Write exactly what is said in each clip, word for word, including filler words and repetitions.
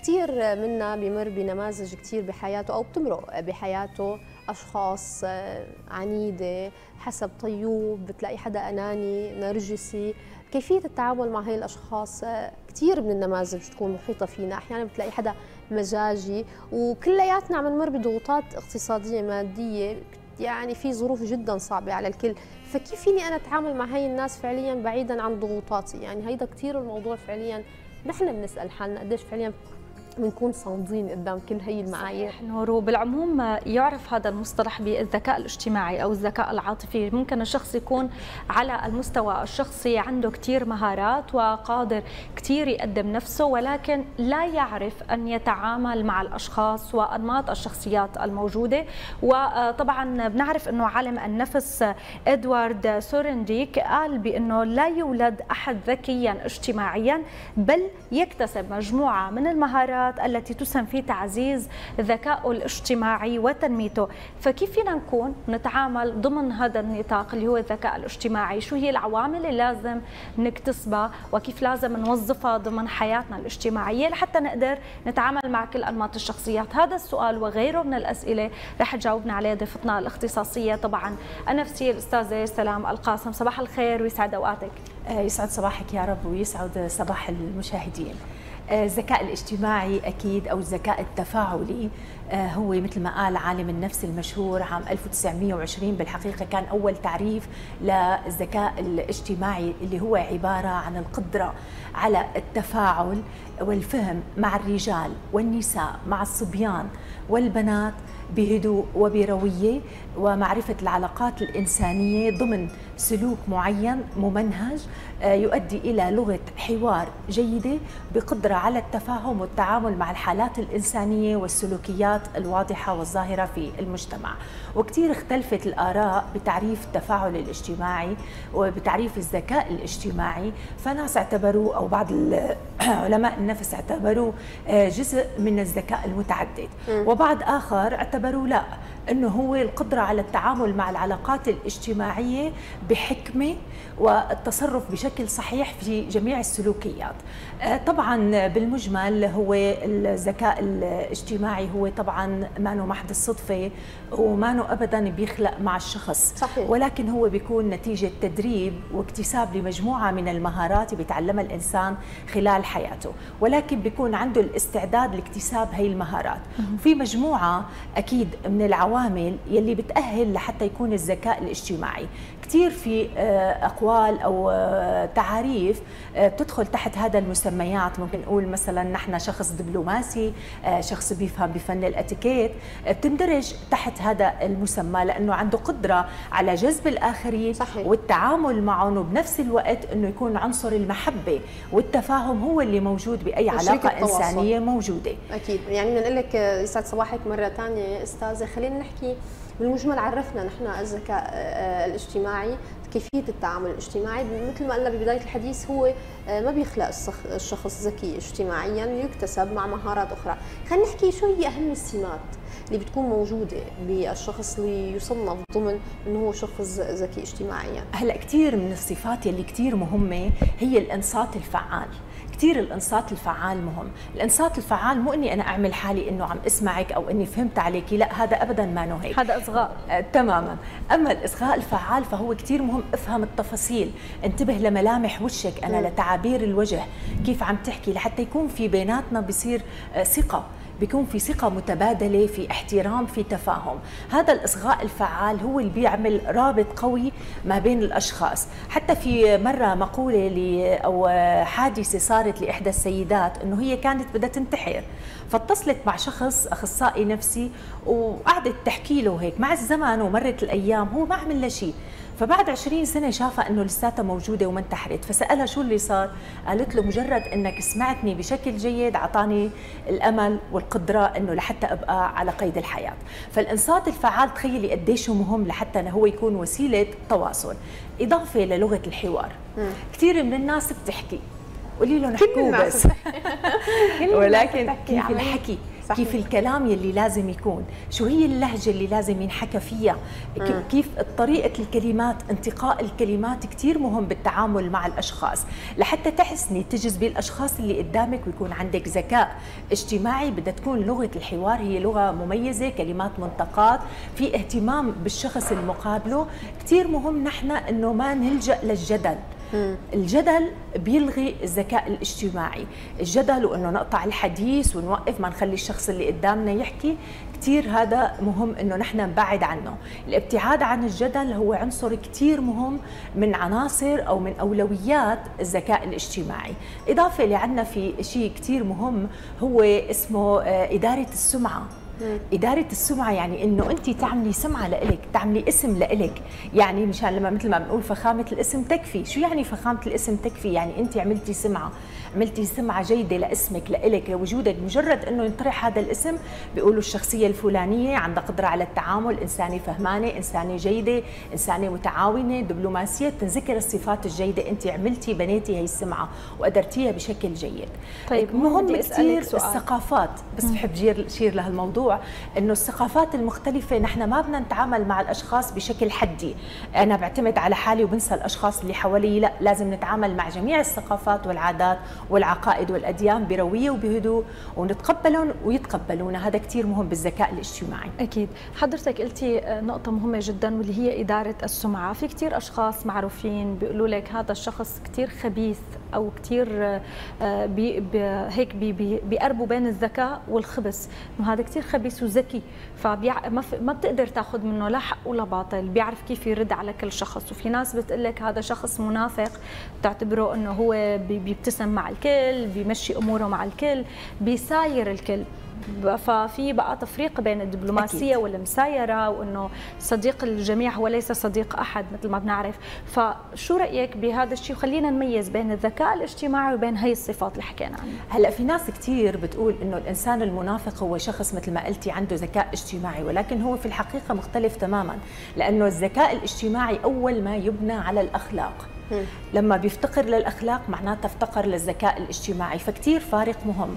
كثير منا بمر بنماذج كثير بحياته أو بتمرق بحياته أشخاص عنيدة، حسب طيوب، بتلاقي حدا أناني نرجسي. كيفية التعامل مع هاي الأشخاص كثير من النماذج تكون محيطة فينا. أحيانا بتلاقي حدا مزاجي، وكلياتنا عم نمر بضغوطات اقتصادية مادية، يعني في ظروف جدا صعبة على الكل. فكيف فيني أنا أتعامل مع هاي الناس فعليا بعيدا عن ضغوطاتي؟ يعني هيدا كثير الموضوع فعليا نحن بنسأل حالنا قديش فعليا بنكون صامدين قدام كل هي المعايير. نورو، بالعموم يعرف هذا المصطلح بالذكاء الاجتماعي أو الذكاء العاطفي. ممكن الشخص يكون على المستوى الشخصي عنده كثير مهارات وقادر كثير يقدم نفسه، ولكن لا يعرف أن يتعامل مع الأشخاص وأنماط الشخصيات الموجودة. وطبعا بنعرف أنه عالم النفس إدوارد سورنديك قال بأنه لا يولد أحد ذكيا اجتماعيا، بل يكتسب مجموعة من المهارات التي تسهم في تعزيز ذكائه الاجتماعي وتنميته. فكيف فينا نكون نتعامل ضمن هذا النطاق اللي هو الذكاء الاجتماعي؟ شو هي العوامل اللي لازم نكتسبها وكيف لازم نوظفها ضمن حياتنا الاجتماعية لحتى نقدر نتعامل مع كل أنماط الشخصيات؟ هذا السؤال وغيره من الأسئلة رح تجاوبنا عليه ضيفتنا الاختصاصية طبعا النفسية الأستاذة سلام القاسم. صباح الخير ويسعد أوقاتك. يسعد صباحك يا رب ويسعد صباح المشاهدين. الذكاء الاجتماعي أكيد أو الذكاء التفاعلي هو مثل ما قال عالم النفس المشهور عام ألف وتسعمئة وعشرين، بالحقيقة كان أول تعريف للذكاء الاجتماعي اللي هو عبارة عن القدرة على التفاعل والفهم مع الرجال والنساء، مع الصبيان والبنات بهدوء وبروية، ومعرفة العلاقات الإنسانية ضمن سلوك معين ممنهج يؤدي إلى لغة حوار جيدة بقدرة على التفاهم والتعامل مع الحالات الإنسانية والسلوكيات الواضحة والظاهرة في المجتمع. وكثير اختلفت الآراء بتعريف التفاعل الاجتماعي وبتعريف الذكاء الاجتماعي، فناس اعتبروه أو بعض علماء النفس اعتبروه جزء من الذكاء المتعدد، وبعض آخر اعتبروا لا، أنه هو القدرة على التعامل مع العلاقات الاجتماعية بحكمة والتصرف بشكل صحيح في جميع السلوكيات. طبعا بالمجمل هو الذكاء الاجتماعي هو طبعا ما نو محض الصدفة وما نو أبدا بيخلق مع الشخص، صحيح. ولكن هو بيكون نتيجة تدريب واكتساب لمجموعة من المهارات بيتعلمها الإنسان خلال حياته، ولكن بيكون عنده الاستعداد لاكتساب هي المهارات. في مجموعة أكيد من العوامل يلي بتأهل لحتى يكون الذكاء الاجتماعي. كثير في أقوال أو تعاريف بتدخل تحت هذا المسميات. ممكن نقول مثلا نحن شخص دبلوماسي، شخص بيفهم بفن الاتيكيت، بتندرج تحت هذا المسمى لأنه عنده قدرة على جذب الآخرين. صحيح. والتعامل معهم، وبنفس الوقت أنه يكون عنصر المحبة والتفاهم هو اللي موجود بأي علاقة إنسانية موجودة. أكيد. يعني بدنا نقول لك يسعد صباحك مرة ثانية أستاذة. خلينا نحكي بالمجمل، عرفنا نحن الذكاء الاجتماعي، كيفية التعامل الاجتماعي. مثل ما قلنا ببداية الحديث هو ما بيخلق الشخص ذكي اجتماعيا، يكتسب مع مهارات أخرى. خلينا نحكي شو هي أهم السمات اللي بتكون موجودة بالشخص اللي يصنف ضمن أنه هو شخص ذكي اجتماعيا. هلا كثير من الصفات اللي كثير مهمة هي الإنصات الفعال. كثير الانصات الفعال مهم. الانصات الفعال مو اني انا اعمل حالي انه عم اسمعك او اني فهمت عليكي، لا، هذا ابدا ما نو هيك، هذا اصغاء. آه تماما. اما الاصغاء الفعال فهو كثير مهم. افهم التفاصيل، انتبه لملامح وجهك انا، لتعابير الوجه، كيف عم تحكي، لحتى يكون في بيناتنا بصير آه ثقه، بيكون في ثقة متبادلة، في احترام، في تفاهم. هذا الإصغاء الفعال هو اللي بيعمل رابط قوي ما بين الأشخاص. حتى في مرة مقولة أو حادثة صارت لإحدى السيدات أنه هي كانت بدها تنتحر، فاتصلت مع شخص أخصائي نفسي وقعدت تحكي له هيك. مع الزمن ومرت الأيام هو ما عمل له شيء، فبعد عشرين سنة شافها أنه لساتها موجودة وما انتحرت، فسألها شو اللي صار؟ قالت له مجرد أنك سمعتني بشكل جيد أعطاني الأمل والقدرة أنه لحتى أبقى على قيد الحياة. فالإنصات الفعال تخيلي قديش هو مهم لحتى هو يكون وسيلة تواصل، إضافة للغة الحوار. كثير من الناس بتحكي، قولي لهم احكوا بس ولكن كيف الحكي، صحيح. كيف الكلام يلي لازم يكون، شو هي اللهجة اللي لازم ينحكى فيها، م. كيف طريقة الكلمات، انتقاء الكلمات كتير مهم بالتعامل مع الأشخاص لحتى تحسني تجذبي الأشخاص اللي قدامك ويكون عندك ذكاء اجتماعي. بدها تكون لغة الحوار هي لغة مميزة، كلمات منتقات، في اهتمام بالشخص المقابله. كتير مهم نحن انه ما نلجأ للجدل. الجدل بيلغي الذكاء الاجتماعي، الجدل وانه نقطع الحديث ونوقف ما نخلي الشخص اللي قدامنا يحكي، كثير هذا مهم انه نحن نبعد عنه. الابتعاد عن الجدل هو عنصر كثير مهم من عناصر او من اولويات الذكاء الاجتماعي. اضافه لعنا في شيء كثير مهم هو اسمه اداره السمعه. إدارة السمعة يعني إنه أنت تعملي سمعة لإلك، تعملي اسم لإلك، يعني مشان لما مثل ما بنقول فخامة الاسم تكفي. شو يعني فخامة الاسم تكفي؟ يعني أنت عملتي سمعة، عملتي سمعة جيدة لاسمك لإلك لوجودك. مجرد إنه ينطرح هذا الاسم بيقولوا الشخصية الفلانية عندها قدرة على التعامل، إنسانة فهمانة، إنسانة جيدة، إنسانة متعاونة، دبلوماسية، تنذكر الصفات الجيدة. أنت عملتي بنيتي هي السمعة وقدرتيها بشكل جيد. طيب مهم كثير الثقافات، بس بحب أشير لهالموضوع انه الثقافات المختلفه نحن ما بدنا نتعامل مع الاشخاص بشكل حدي، انا بعتمد على حالي وبنسى الاشخاص اللي حوالي، لا، لازم نتعامل مع جميع الثقافات والعادات والعقائد والاديان برويه وبهدوء ونتقبلهم ويتقبلونا. هذا كثير مهم بالذكاء الاجتماعي. اكيد. حضرتك قلتي نقطه مهمه جدا واللي هي اداره السمعه. في كثير اشخاص معروفين بيقولوا لك هذا الشخص كثير خبيث او كثير بي بي هيك بي بي بيقربوا بين الذكاء والخبث، انه هذا كثير خبيث وذكي، فبيع ما, ما بتقدر تاخذ منه لا حق ولا باطل، بيعرف كيف يرد على كل شخص. وفي ناس بتقول لك هذا شخص منافق، بتعتبره انه هو بيبتسم مع الكل، بيمشي اموره مع الكل، بيساير الكل. ففي بقى تفريق بين الدبلوماسيه والمسايره، وانه صديق الجميع هو ليس صديق احد مثل ما بنعرف. فشو رايك بهذا الشيء؟ وخلينا نميز بين الذكاء الاجتماعي وبين هي الصفات اللي حكينا عنها. هلا في ناس كثير بتقول انه الانسان المنافق هو شخص مثل ما قلتي عنده ذكاء اجتماعي، ولكن هو في الحقيقه مختلف تماما، لانه الذكاء الاجتماعي اول ما يبنى على الاخلاق. لما بيفتقر للاخلاق معناتها افتقر للذكاء الاجتماعي، فكتير فارق مهم.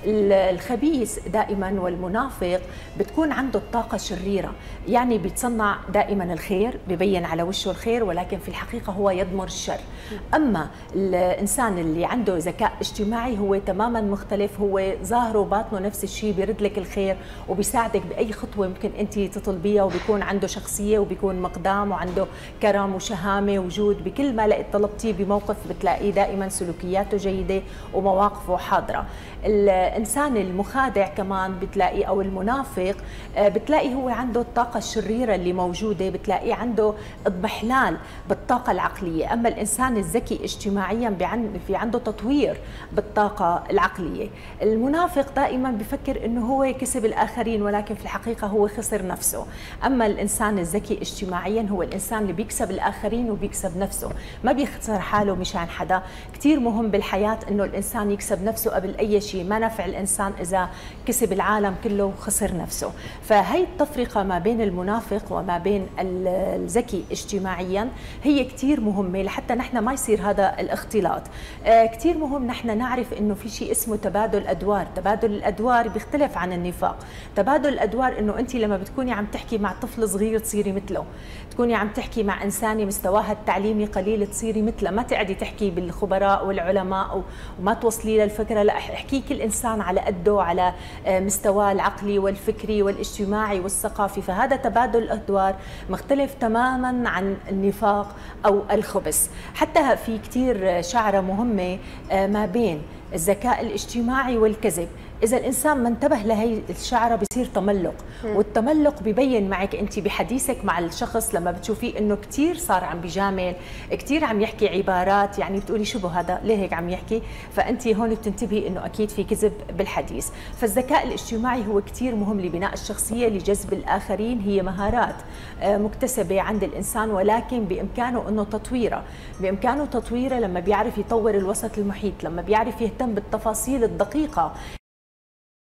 الخبيث دائما والمنافق بتكون عنده الطاقه الشريره، يعني بيتصنع دائما الخير، ببين على وشه الخير، ولكن في الحقيقه هو يضمر الشر. اما الانسان اللي عنده ذكاء اجتماعي هو تماما مختلف، هو ظاهره وباطنه نفس الشيء، بيرد لك الخير وبيساعدك باي خطوه ممكن انت تطلبيها، وبيكون عنده شخصيه وبيكون مقدام وعنده كرم وشهامه وجود. بكل ما طلبتيه بموقف بتلاقيه دائما سلوكياته جيده ومواقفه حاضره. الانسان المخادع كمان بتلاقيه او المنافق بتلاقي هو عنده الطاقه الشريره اللي موجوده، بتلاقيه عنده اضمحلال بالطاقه العقليه. اما الانسان الذكي اجتماعيا في عنده تطوير بالطاقه العقليه. المنافق دائما بفكر انه هو كسب الاخرين، ولكن في الحقيقه هو خسر نفسه. اما الانسان الذكي اجتماعيا هو الانسان اللي بيكسب الاخرين وبيكسب نفسه، ما بيخسر حاله مشان حدا. كثير مهم بالحياه انه الانسان يكسب نفسه قبل اي شيء، ما نفع الانسان اذا كسب العالم كله وخسر نفسه. فهي التفرقه ما بين المنافق وما بين الذكي اجتماعيا هي كثير مهمه لحتى نحن ما يصير هذا الاختلاط. آه كثير مهم نحن نعرف انه في شيء اسمه تبادل ادوار. تبادل الادوار بيختلف عن النفاق. تبادل الادوار انه انت لما بتكوني عم تحكي مع طفل صغير تصيري مثله، تكوني عم تحكي مع انسانه مستواها التعليمي قليل تصيري مثله، ما تقعدي تحكي بالخبراء والعلماء وما توصلي للفكره، لا، احكي كل انسان على قده، على مستواه العقلي والفكري والاجتماعي والثقافي. فهذا تبادل الادوار مختلف تماما عن النفاق او الخبث. حتى في كثير شعره مهمه ما بين الذكاء الاجتماعي والكذب. إذا الإنسان ما انتبه لهي الشعرة بصير تملق، والتملق ببين معك أنت بحديثك مع الشخص لما بتشوفيه إنه كتير صار عم بيجامل، كتير عم يحكي عبارات يعني بتقولي شو هذا، ليه هيك عم يحكي؟ فأنت هون بتنتبهي إنه أكيد في كذب بالحديث. فالذكاء الاجتماعي هو كتير مهم لبناء الشخصية، لجذب الآخرين. هي مهارات مكتسبة عند الإنسان، ولكن بإمكانه إنه تطويرها، بإمكانه تطويرها لما بيعرف يطور الوسط المحيط، لما بيعرف يهتم بالتفاصيل الدقيقة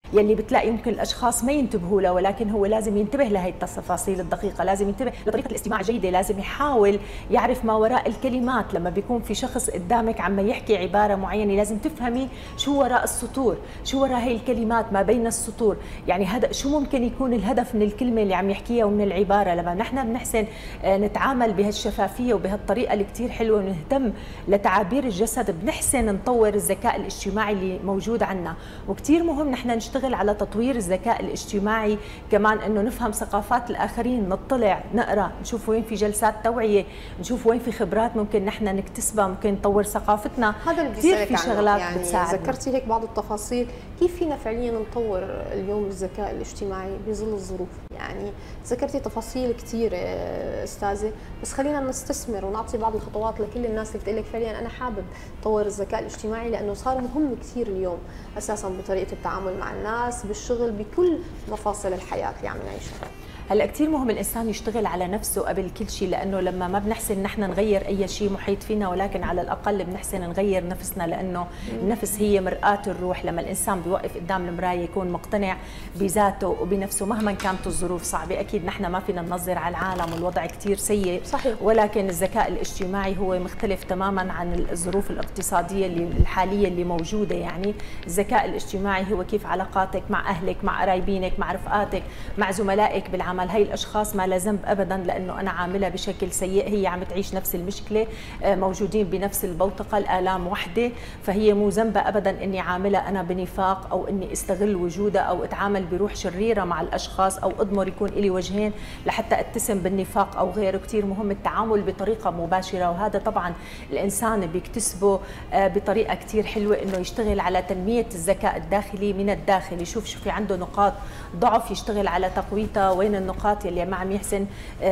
يلي بتلاقي يمكن الاشخاص ما ينتبهوا له، ولكن هو لازم ينتبه لهي التفاصيل الدقيقه، لازم ينتبه لطريقه الاستماع الجيده، لازم يحاول يعرف ما وراء الكلمات. لما بيكون في شخص قدامك عم يحكي عباره معينه لازم تفهمي شو وراء السطور، شو وراء هي الكلمات ما بين السطور، يعني هذا شو ممكن يكون الهدف من الكلمه اللي عم يحكيها ومن العباره. لما نحن بنحسن نتعامل بهالشفافيه وبهالطريقه اللي كثير حلوه ونهتم لتعابير الجسد، بنحسن نطور الذكاء الاجتماعي اللي موجود عندنا. وكثير مهم نحن نشتغل على تطوير الذكاء الاجتماعي، كمان انه نفهم ثقافات الاخرين، نطلع نقرا، نشوف وين في جلسات توعيه، نشوف وين في خبرات ممكن نحن نكتسبها، ممكن نطور ثقافتنا. هذا اللي كثير في شغلات يعني بتساعدنا. ذكرتي هيك بعض التفاصيل، كيف فينا فعليا نطور اليوم الذكاء الاجتماعي بظل الظروف؟ يعني ذكرتي تفاصيل كثيره استاذه، بس خلينا نستثمر ونعطي بعض الخطوات لكل الناس اللي بتقول لك فعليا انا حابب طور الذكاء الاجتماعي، لانه صار مهم كثير اليوم اساسا بطريقه التعامل مع الناس، بالشغل، بكل مفاصل الحياه اللي عم نعيشها. هلا كثير مهم الانسان يشتغل على نفسه قبل كل شيء، لانه لما ما بنحسن نحن نغير اي شيء محيط فينا، ولكن على الاقل بنحسن نغير نفسنا، لانه النفس هي مرآة الروح. لما الانسان بيوقف قدام المرايه يكون مقتنع بذاته وبنفسه مهما كانت الظروف صعبه. اكيد نحن ما فينا ننظر على العالم والوضع كثير سيء، صحيح. ولكن الذكاء الاجتماعي هو مختلف تماما عن الظروف الاقتصاديه اللي الحاليه اللي موجوده. يعني الذكاء الاجتماعي هو كيف علاقاتك مع اهلك، مع قرايبينك، مع رفقاتك، مع زملائك بالعمل. هاي الاشخاص ما لا ذنب ابدا لانه انا عاملها بشكل سيء، هي عم تعيش نفس المشكله، موجودين بنفس البوتقه، الالام وحده، فهي مو ذنبها ابدا اني عاملها انا بنفاق او اني استغل وجودها او اتعامل بروح شريره مع الاشخاص او اضمر يكون لي وجهين لحتى اتسم بالنفاق او غيره. كثير مهم التعامل بطريقه مباشره، وهذا طبعا الانسان بيكتسبه بطريقه كثير حلوه، انه يشتغل على تنميه الذكاء الداخلي من الداخل، يشوف شو في عنده نقاط ضعف يشتغل على تقويتها، وين النقاط اللي ما عم يحسن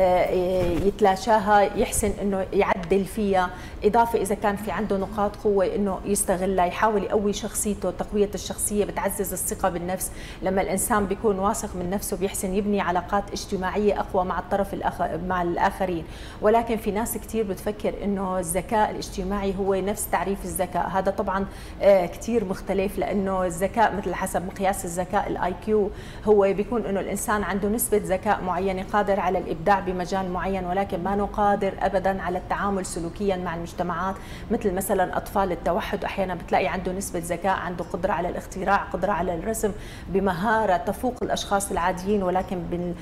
يتلاشاها يحسن انه يعدل فيها، اضافه اذا كان في عنده نقاط قوه انه يستغلها، يحاول يقوي شخصيته. تقويه الشخصيه بتعزز الثقه بالنفس، لما الانسان بيكون واثق من نفسه بيحسن يبني علاقات اجتماعيه اقوى مع الطرف الآخر مع الاخرين. ولكن في ناس كثير بتفكر انه الذكاء الاجتماعي هو نفس تعريف الذكاء، هذا طبعا كثير مختلف، لانه الذكاء مثل حسب مقياس الذكاء الاي كيو هو بيكون انه الانسان عنده نسبه ذكاء معينه، قادر على الابداع بمجال معين، ولكن ما قادر ابدا على التعامل سلوكيا مع المجتمعات. مثل مثلا اطفال التوحد احيانا بتلاقي عنده نسبه ذكاء، عنده قدره على الاختراع، قدره على الرسم بمهاره تفوق الاشخاص العاديين، ولكن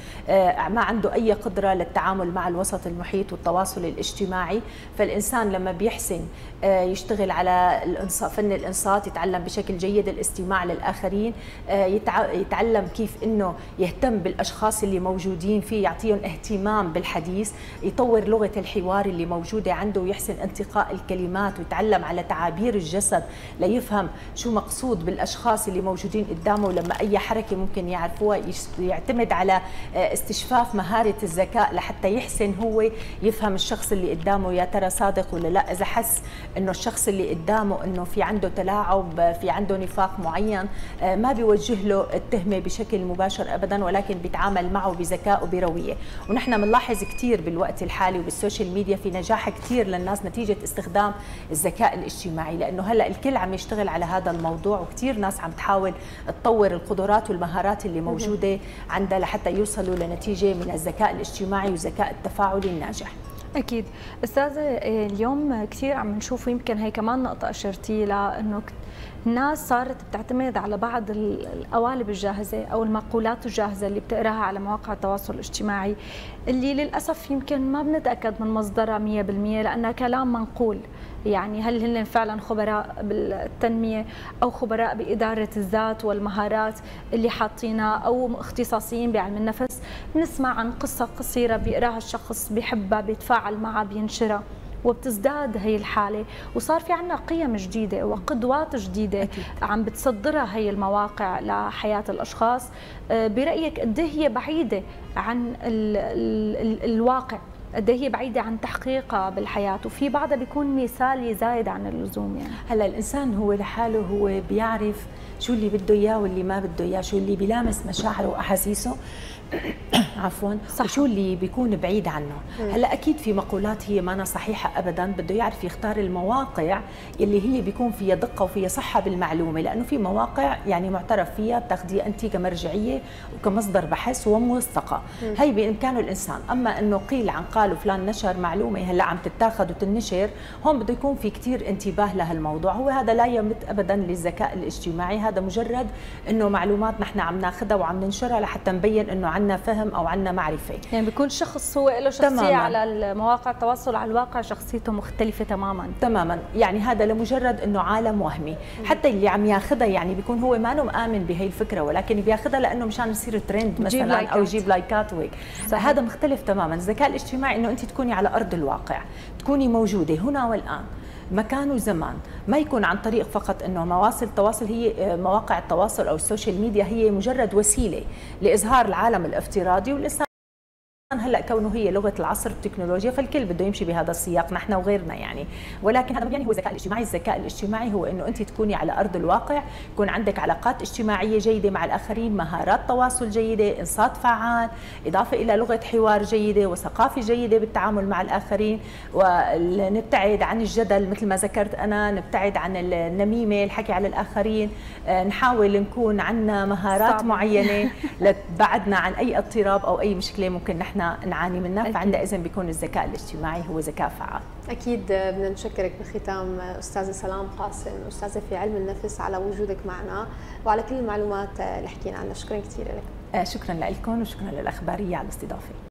ما عنده اي قدره للتعامل مع الوسط المحيط والتواصل الاجتماعي. فالانسان لما بيحسن يشتغل على فن الانصات، يتعلم بشكل جيد الاستماع للاخرين، يتعلم كيف انه يهتم بالاشخاص اللي موجودين فيه، يعطيهم اهتمام بالحديث، يطور لغه الحوار اللي موجوده عنده، ويحسن انتقاء الكلمات، ويتعلم على تعابير الجسد ليفهم شو مقصود بالاشخاص اللي موجودين قدامه. لما اي حركه ممكن يعرفوها، يعتمد على استشفاف مهاره الذكاء لحتى يحسن هو يفهم الشخص اللي قدامه يا ترى صادق ولا لا. اذا حس انه الشخص اللي قدامه انه في عنده تلاعب، في عنده نفاق معين، ما بيوجه له التهمه بشكل مباشر ابدا، ولكن بيتعامل معه بذكاء وبرويه. ونحن بنلاحظ كثير بالوقت الحالي وبالسوشيال ميديا في نجاح كثير للناس نتيجه استخدام الذكاء الاجتماعي، لانه هلا الكل عم يشتغل على هذا الموضوع، وكثير ناس عم تحاول تطور القدرات والمهارات اللي موجوده عندها لحتى يوصلوا لنتيجه من الذكاء الاجتماعي والذكاء التفاعلي الناجح. أكيد أستاذة، اليوم كثير عم نشوف، ويمكن هي كمان نقطة أشرتي لها، إنه الناس صارت بتعتمد على بعض القوالب الجاهزة أو المقولات الجاهزة اللي بتقراها على مواقع التواصل الاجتماعي، اللي للأسف يمكن ما بنتأكد من مصدرها مية بالمية لأنها كلام منقول. يعني هل هن فعلا خبراء بالتنمية أو خبراء بإدارة الذات والمهارات اللي حاطينها، أو اختصاصيين بعلم النفس؟ بنسمع عن قصة قصيرة بيقراها الشخص، بيحبها، بيتفاعل معها، بينشرها، وبتزداد هي الحالة، وصار في عنا قيم جديدة وقدوات جديدة أكيد عم بتصدرها هي المواقع لحياة الأشخاص. برأيك قد هي بعيدة عن ال ال ال الواقع قد ايه هي بعيده عن تحقيقها بالحياه، وفي بعضها بيكون مثالي زايد عن اللزوم. يعني هلا الانسان هو لحاله هو بيعرف شو اللي بده اياه واللي ما بده اياه، شو اللي بيلامس مشاعره واحاسيسه عفوا، وشو اللي بيكون بعيد عنه. هلا اكيد في مقولات هي ما صحيحه ابدا، بده يعرف يختار المواقع اللي هي بيكون فيها دقه وفيها صحه بالمعلومه، لانه في مواقع يعني معترف فيها بتاخذيها انت كمرجعيه وكمصدر بحث وموثقه، هي بامكانه الانسان. اما انه قيل عن قال وفلان نشر معلومه هلا عم تتاخذ وتنشر، هون بده يكون في كثير انتباه لهالموضوع. هو هذا لا يمت ابدا للذكاء الاجتماعي، هذا مجرد انه معلومات نحن عم ناخذها وعم ننشرها لحتى نبين انه عندنا فهم او عندنا معرفه. يعني بيكون شخص هو له شخصيه تماماً. على مواقع التواصل على الواقع شخصيته مختلفه تماما تماما، يعني هذا لمجرد انه عالم وهمي. حتى اللي عم ياخذها يعني بيكون هو ما مآمن بهي الفكره، ولكن بياخذها لانه مشان يصير ترند مثلا او يجيب لايكات وهيك. هذا مختلف تماما. الذكاء الاجتماعي انه انت تكوني على ارض الواقع، تكوني موجوده هنا والان، مكان وزمان، ما يكون عن طريق فقط انه مواصل التواصل. هي مواقع التواصل او السوشيال ميديا هي مجرد وسيله لاظهار العالم الافتراضي، والانسان هلا كونه هي لغه العصر التكنولوجيا فالكل بده يمشي بهذا السياق، نحن وغيرنا يعني. ولكن هذا يعني هو الذكاء الاجتماعي. الذكاء الاجتماعي هو انه انت تكوني على ارض الواقع، يكون عندك علاقات اجتماعيه جيده مع الاخرين، مهارات تواصل جيده، انصات فعال، اضافه الى لغه حوار جيده وثقافه جيده بالتعامل مع الاخرين، ونبتعد عن الجدل مثل ما ذكرت انا، نبتعد عن النميمه، الحكي على الاخرين، نحاول نكون عندنا مهارات صعب. معينه لتبعدنا عن اي اضطراب او اي مشكله ممكن نحن نعاني منها. فعندئذ بيكون الذكاء الاجتماعي هو ذكاء فعال. اكيد بدنا نشكرك بختام استاذه سلام قاسم، استاذه في علم النفس، على وجودك معنا وعلى كل المعلومات اللي حكينا عنها. شكرا كثير لك. شكرا لكم وشكرا للاخباريه على الاستضافه.